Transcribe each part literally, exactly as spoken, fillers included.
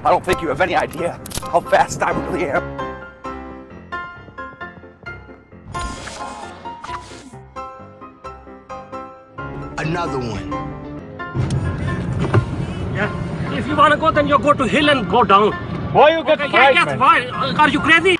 I don't think you have any idea how fast I really am. Another one. Yeah. If you want to go, then you go to hill and go down. Why you get okay, fried, yeah, yes, man? why? Are you crazy?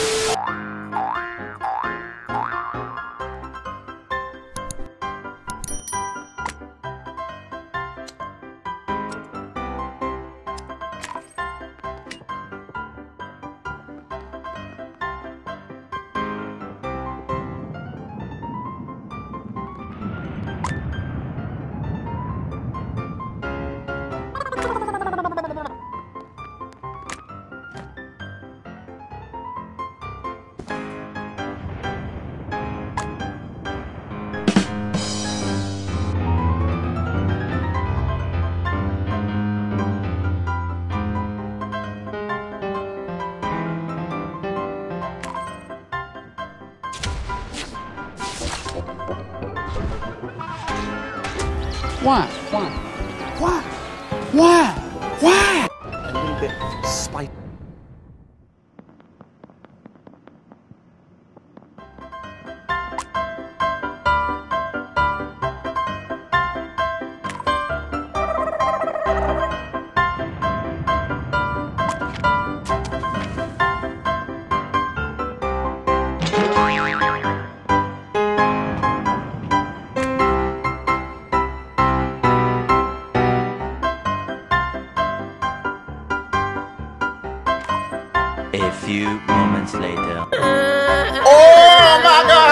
Why? Why? Why? Why? Why? A little bit spicy. A few moments later. Oh my God!